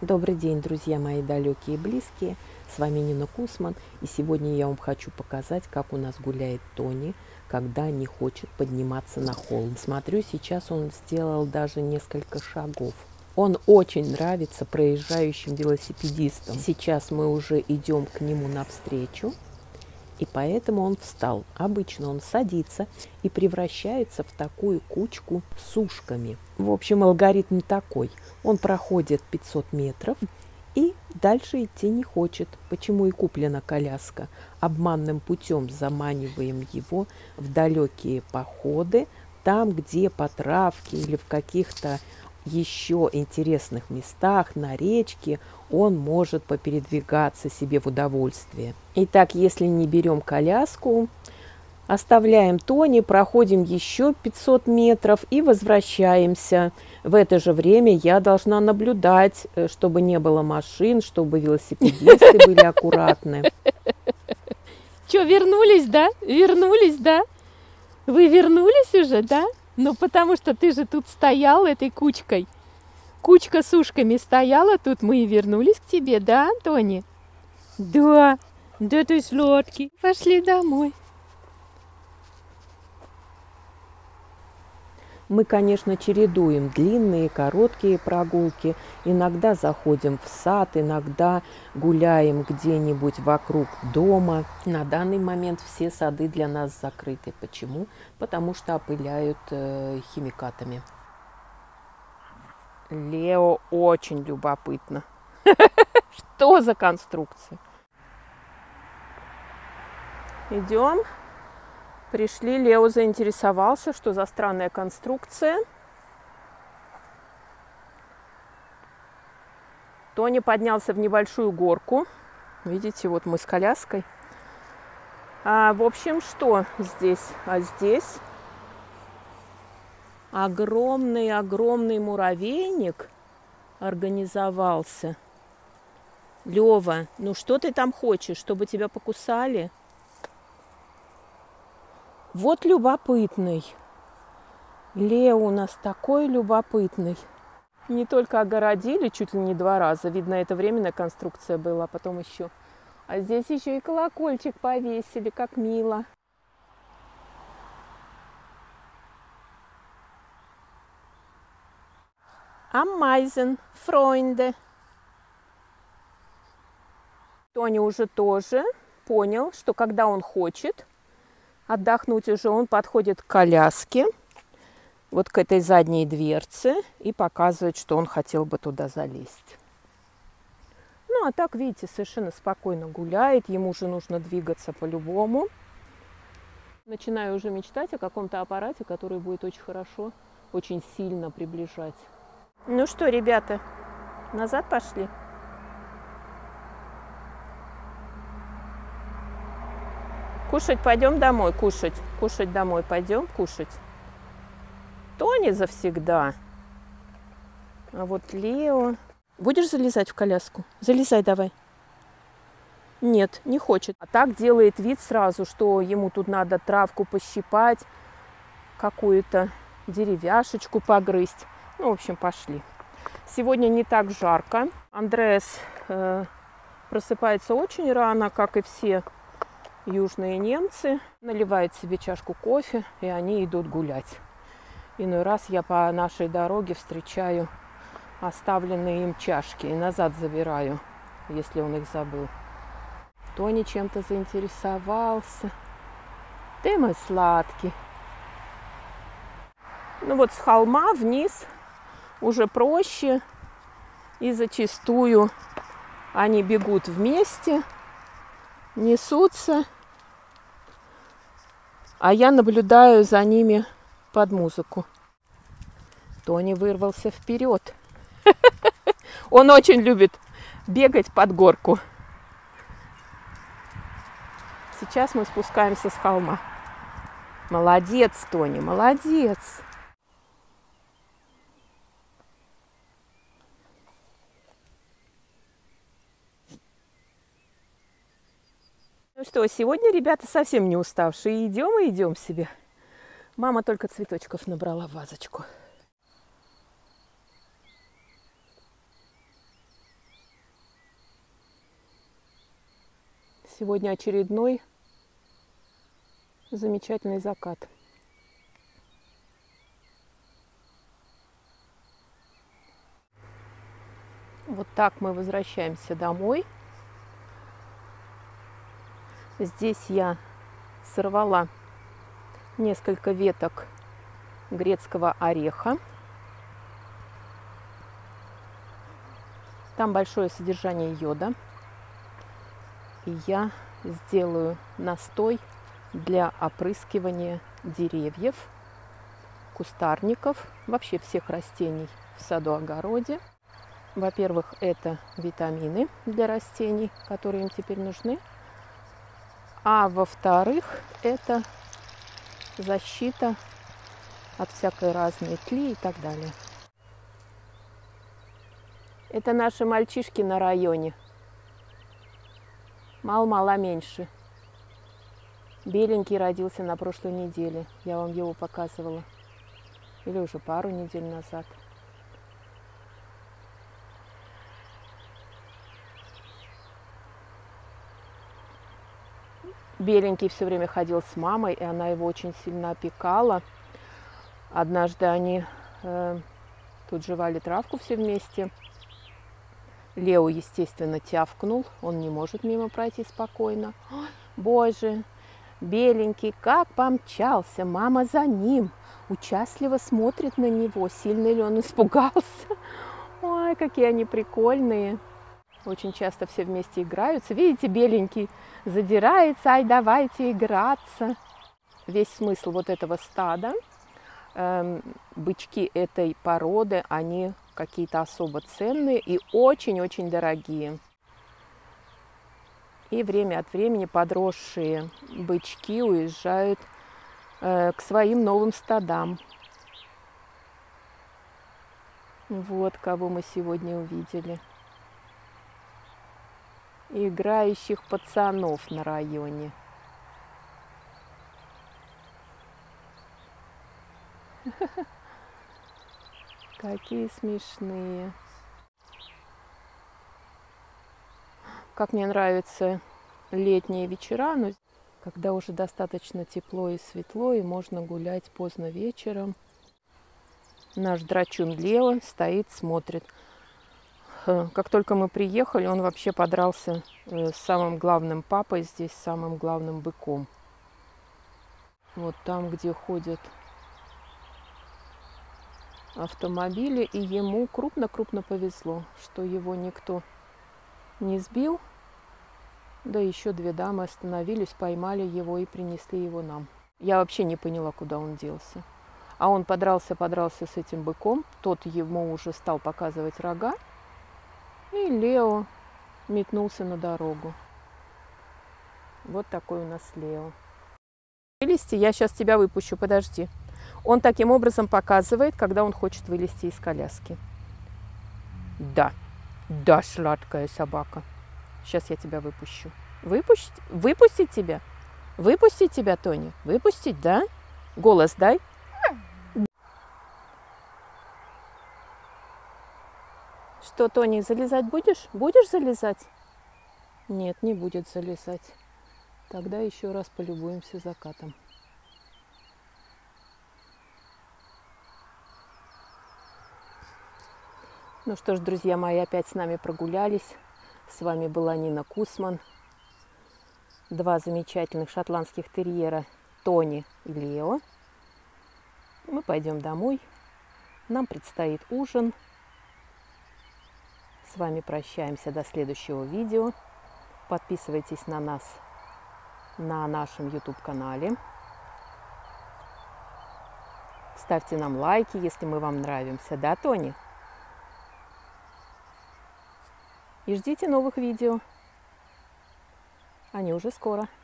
Добрый день, друзья мои далекие и близкие. С вами Нина Кусман. И сегодня я вам хочу показать, как у нас гуляет Тони, когда не хочет подниматься на холм. Смотрю, сейчас он сделал даже несколько шагов. Он очень нравится проезжающим велосипедистам. Сейчас мы уже идем к нему навстречу. И поэтому он встал. Обычно он садится и превращается в такую кучку с ушками. В общем, алгоритм такой. Он проходит 500 метров и дальше идти не хочет. Почему и куплена коляска. Обманным путем заманиваем его в далекие походы, там, где по травке или в каких-то еще интересных местах, на речке, он может попередвигаться себе в удовольствие. Итак, если не берем коляску, оставляем Тони, проходим еще 500 метров и возвращаемся. В это же время я должна наблюдать, чтобы не было машин, чтобы велосипедисты были аккуратны. Что, вернулись, да? Вернулись, да? Вы вернулись уже, да? Ну, потому что ты же тут стоял этой кучкой. Кучка с ушками стояла тут, мы и вернулись к тебе, да, Тони? Да, да ты сладкий. Пошли домой. Мы, конечно, чередуем длинные, короткие прогулки. Иногда заходим в сад, иногда гуляем где-нибудь вокруг дома. На данный момент все сады для нас закрыты. Почему? Потому что опыляют химикатами. Лео очень любопытно. Что за конструкция? Идем. Пришли, Лео заинтересовался, что за странная конструкция. Тони поднялся в небольшую горку. Видите, вот мы с коляской. В общем, что здесь? А здесь огромный муравейник организовался. Лёва, ну что ты там хочешь, чтобы тебя покусали? Вот любопытный. Лео у нас такой любопытный. Не только огородили чуть ли не 2 раза. Видно, это временная конструкция была, а потом еще. А здесь еще и колокольчик повесили, как мило. Amazing, Freunde. Тони уже тоже понял, что когда он хочет отдохнуть уже, он подходит к коляске, вот к этой задней дверце, и показывает, что он хотел бы туда залезть. Ну, а так, видите, совершенно спокойно гуляет, ему же нужно двигаться по-любому. Начинаю уже мечтать о каком-то аппарате, который будет очень хорошо, очень сильно приближать. Ну что, ребята, назад пошли? Кушать пойдем домой, кушать. Кушать домой пойдем, кушать. Тони завсегда. А вот Лео... Будешь залезать в коляску? Залезай давай. Нет, не хочет. А так делает вид сразу, что ему тут надо травку пощипать, какую-то деревяшечку погрызть. Ну, в общем, пошли. Сегодня не так жарко. Андреас просыпается очень рано, как и все южные немцы. Наливает себе чашку кофе, и они идут гулять. Иной раз я по нашей дороге встречаю оставленные им чашки и назад забираю, если он их забыл. Тони чем-то заинтересовался. Ты мой сладкий. Ну вот с холма вниз уже проще, и зачастую они бегут вместе, несутся, а я наблюдаю за ними под музыку. Тони вырвался вперед. Он очень любит бегать под горку. Сейчас мы спускаемся с холма. Молодец, Тони, молодец. Ну что, сегодня ребята совсем не уставшие. Идем и идем себе. Мама только цветочков набрала в вазочку. Сегодня очередной замечательный закат. Вот так мы возвращаемся домой. Здесь я сорвала несколько веток грецкого ореха. Там большое содержание йода. И я сделаю настой для опрыскивания деревьев, кустарников, вообще всех растений в саду-огороде. Во-первых, это витамины для растений, которые им теперь нужны. А во-вторых, это защита от всякой разной тли и так далее. Это наши мальчишки на районе. Мал-мала меньше. Беленький родился на прошлой неделе. Я вам его показывала. Или уже пару недель назад. Беленький все время ходил с мамой, и она его очень сильно опекала. Однажды они тут жевали травку все вместе. Лео, естественно, тявкнул. Он не может мимо пройти спокойно. Ой, боже, беленький как помчался. Мама за ним. Участливо смотрит на него. Сильно ли он испугался? Ой, какие они прикольные. Очень часто все вместе играются. Видите, беленький задирается. Ай, давайте играться. Весь смысл вот этого стада. Бычки этой породы, они какие-то особо ценные и очень-очень дорогие. И время от времени подросшие бычки уезжают к своим новым стадам. Вот кого мы сегодня увидели. Играющих пацанов на районе. Какие смешные. Как мне нравятся летние вечера, но когда уже достаточно тепло и светло, и можно гулять поздно вечером. Наш драчун Лео стоит, смотрит. Как только мы приехали, он вообще подрался с самым главным папой здесь, самым главным быком. Вот там, где ходят автомобили, и ему крупно-крупно повезло, что его никто не сбил. Да еще две дамы остановились, поймали его и принесли его нам. Я вообще не поняла, куда он делся. А он подрался с этим быком, тот ему уже стал показывать рога, и Лео метнулся на дорогу. Вот такой у нас Лео. Вылезти, я сейчас тебя выпущу, подожди. Он таким образом показывает, когда он хочет вылезти из коляски. Да, да, сладкая собака. Сейчас я тебя выпущу. Выпустить тебя? Выпустить тебя, Тони? Выпустить, да? Голос дай. Что, Тони, залезать будешь? Будешь залезать? Нет, не будет залезать. Тогда еще раз полюбуемся закатом. Ну что ж, друзья мои, опять с нами прогулялись. С вами была Нина Кусман. Два замечательных шотландских терьера Тони и Лео. Мы пойдем домой. Нам предстоит ужин. С вами прощаемся до следующего видео. Подписывайтесь на нас на нашем YouTube-канале. Ставьте нам лайки, если мы вам нравимся. Да, Тони? И ждите новых видео. Они уже скоро.